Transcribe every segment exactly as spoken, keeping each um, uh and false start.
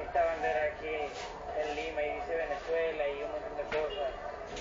esta bandera aquí en Lima y dice Venezuela y un montón de cosas.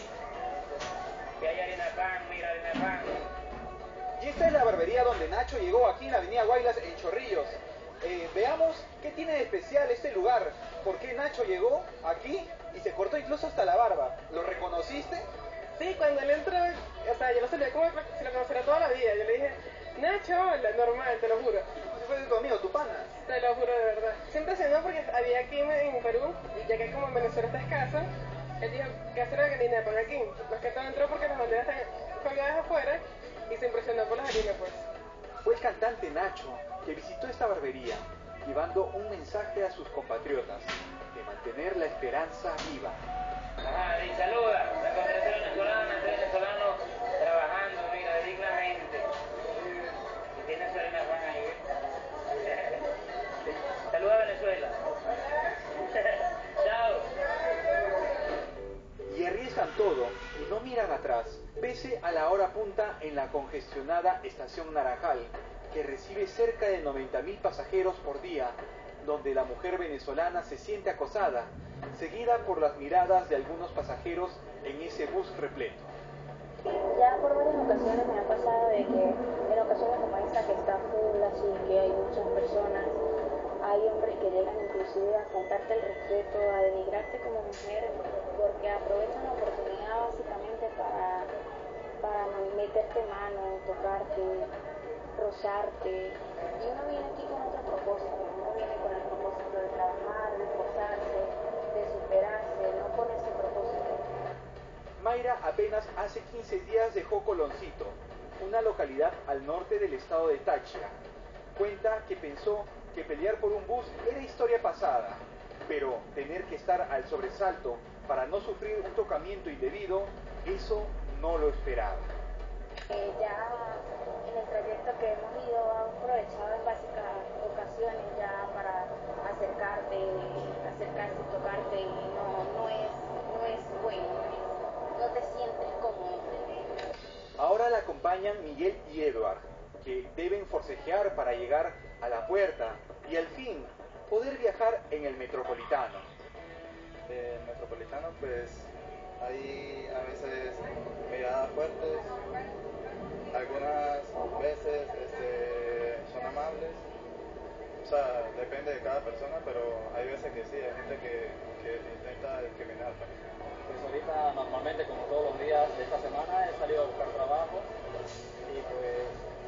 Y hay harina pan, mira, harina pan. Y esta es la barbería donde Nacho llegó aquí en la avenida Guaylas en Chorrillos. Eh, veamos qué tiene de especial este lugar. ¿Por qué Nacho llegó aquí y se cortó incluso hasta la barba? ¿Lo reconociste? Sí, cuando él entró, o sea, yo lo saludé como si lo conociera toda la vida. Yo le dije, Nacho, hola, normal, te lo juro. Como si fuese tu amigo, tu pana. Te lo juro de verdad. Se impresionó porque había aquí en Perú, y ya que como en Venezuela está escasa, él dijo, ¿qué hacer la harina pan aquí? Más que todo entró porque las banderas están colgadas afuera y se impresionó por las harinas, pues. Fue el cantante Nacho que visitó esta barbería, llevando un mensaje a sus compatriotas de mantener la esperanza viva. Ajá, y saluda, la Congregación Venezolana, este venezolano trabajando, mira, dignamente. Y tiene su harina pan ahí. Saluda a Venezuela. Chao. Y arriesgan todo y no miran atrás, pese a la hora punta en la congestionada Estación Naranjal, que recibe cerca de noventa mil pasajeros por día, donde la mujer venezolana se siente acosada, seguida por las miradas de algunos pasajeros en ese bus repleto. Ya por varias ocasiones me ha pasado de que en ocasiones como esta que está full, así que hay muchas personas, hay hombres que llegan inclusive a faltarte el respeto, a denigrarte como mujer, porque aprovechan la oportunidad básicamente para, para meterte mano, tocarte, rozarte. Y uno viene aquí con otro propósito, uno viene con el propósito de trabajar, de esforzarse, de superarse, no con ese propósito. Mayra apenas hace quince días dejó Coloncito, una localidad al norte del estado de Táchira. Cuenta que pensó que pelear por un bus era historia pasada, pero tener que estar al sobresalto para no sufrir un tocamiento indebido, eso no lo esperaba. Eh, ya en el trayecto que hemos ido ha aprovechado en básicas ocasiones ya para acercarte, acercarse y tocarte y no, no es, no es bueno, no te sientes cómodo. Ahora la acompañan Miguel y Edward, que deben forcejear para llegar a la puerta y al fin poder viajar en el Metropolitano. El Metropolitano, pues hay a veces miradas fuertes, algunas veces este, son amables, o sea, depende de cada persona, pero hay veces que sí, hay gente que, que intenta discriminar también. Pues ahorita normalmente, como todos los días de esta semana, he salido a buscar trabajo y pues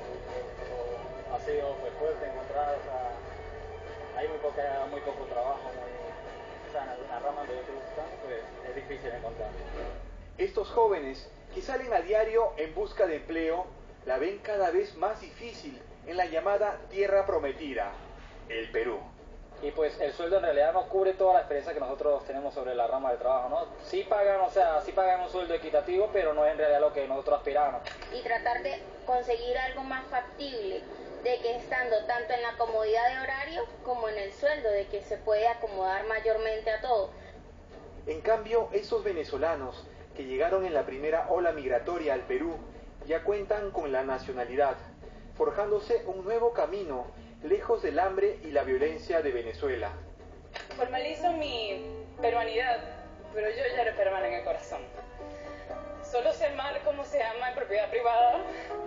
ha sido pues, fuerte encontrar, o sea, hay muy, poca, muy poco trabajo, muy, o sea, en la rama donde yo estoy buscando, pues es difícil encontrar. Estos jóvenes que salen a diario en busca de empleo la ven cada vez más difícil en la llamada tierra prometida, el Perú. Y pues el sueldo en realidad no cubre toda la experiencia que nosotros tenemos sobre la rama de trabajo, ¿no? Sí pagan, o sea, sí pagan un sueldo equitativo, pero no es en realidad lo que nosotros aspiramos. Y tratar de conseguir algo más factible, de que estando tanto en la comodidad de horario como en el sueldo, de que se puede acomodar mayormente a todo. En cambio, esos venezolanos que llegaron en la primera ola migratoria al Perú ya cuentan con la nacionalidad, forjándose un nuevo camino lejos del hambre y la violencia de Venezuela. Formalizo mi peruanidad, pero yo ya era peruana en el corazón. Solo sé mal cómo se ama en propiedad privada.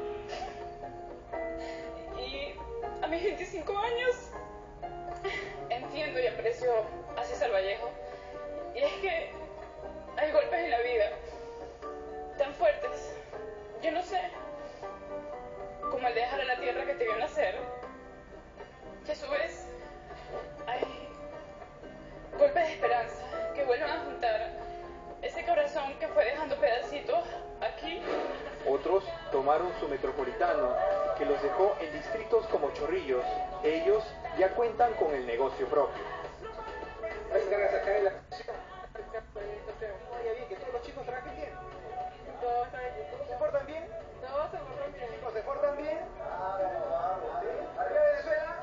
Y a mis veinticinco años entiendo y aprecio a César Vallejo. Y es que hay golpes en la vida tan fuertes, yo no sé, como el de dejar a la tierra que te vio nacer. Y a su vez hay golpes de esperanza que vuelven a juntar ese corazón que fue dejando pedacitos aquí. Otros tomaron su metropolitano, que los dejó en distritos como Chorrillos. Ellos ya cuentan con el negocio propio. Que todos los chicos trabajen bien. Todos están aquí. ¿Se portan bien? Todos se portan bien. ¿Chicos se portan bien? ¿Arriba Venezuela?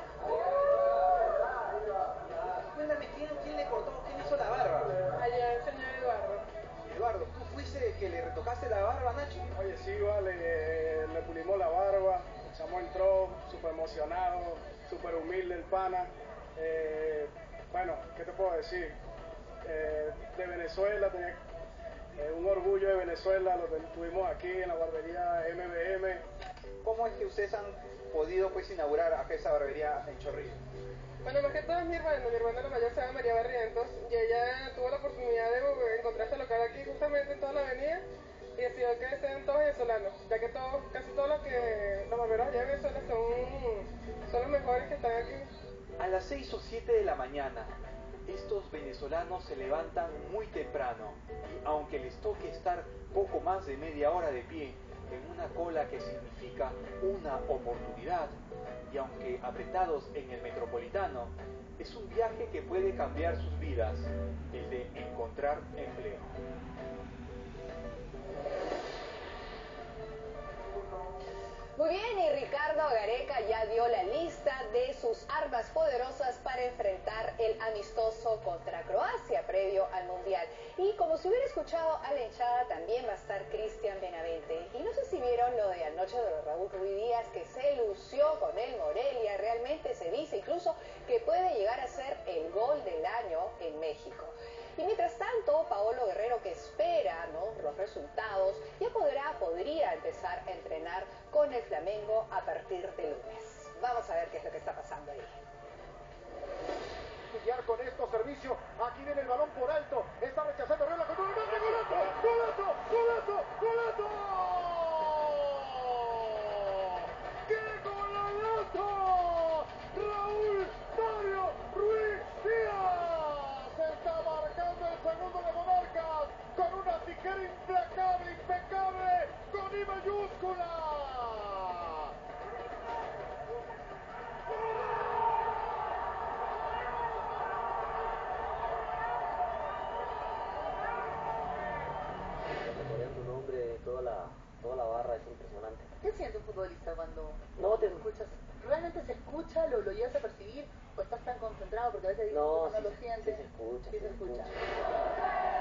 Cuéntame, ¿quién, quién le cortó, quién hizo la barba? Allá el señor Eduardo. Eduardo, ¿tú fuiste el que le retocaste la barba a Nacho? Oye, sí, vale, le, le pulimos la barba, el chamo entró súper emocionado, súper humilde el pana. Eh, bueno, ¿qué te puedo puedo decir? Eh, de Venezuela, tenía eh, un orgullo de Venezuela, lo tuvimos aquí en la barbería M B M. ¿Cómo es que ustedes han podido pues inaugurar acá esa barbería en Chorrillos? Bueno, más que todo es mi hermana, mi hermana la mayor se llama María Barrientos y ella tuvo la oportunidad de encontrar este local aquí justamente en toda la avenida y decidió que sean todos venezolanos, ya que todos, casi todos los que los barberos allá de Venezuela son, son los mejores que están aquí. A las seis o siete de la mañana, estos venezolanos se levantan muy temprano y aunque les toque estar poco más de media hora de pie en una cola que significa una oportunidad, y aunque apretados en el Metropolitano, es un viaje que puede cambiar sus vidas, el de encontrar empleo. Muy bien, y Ricardo Gareca ya dio la lista de sus armas poderosas para enfrentar el amistoso contra Croacia previo al Mundial. Y como si hubiera escuchado a la hinchada, también va a estar Cristian Benavente. Y no sé si vieron lo de anoche de Raúl Ruiz Díaz, que se lució con el Morelia. Realmente se dice incluso que puede llegar a ser el gol del año en México. Y mientras tanto, Paolo Guerrero, que espera, ¿no?, los resultados, ya podrá, podría empezar a entrenar con el Flamengo a partir de lunes. Vamos a ver qué es lo que está pasando ahí. Con estos servicios, aquí viene el balón por alto, está rechazando Riola con un remate, golazo, golazo, golazo, golazo. ¡Qué golazo! Raúl Mario Ruiz Díaz está marcando el segundo de Monarcas con una tijera implacable, impecable, con I mayúscula. Toda la, toda la barra es impresionante. ¿Qué siente un futbolista cuando no te escuchas? ¿Realmente se escucha? ¿Lo, lo llegas a percibir? ¿O estás tan concentrado? Porque a veces dices no, que no sí, lo sientes. Sí se escucha. Sí se escucha. escucha.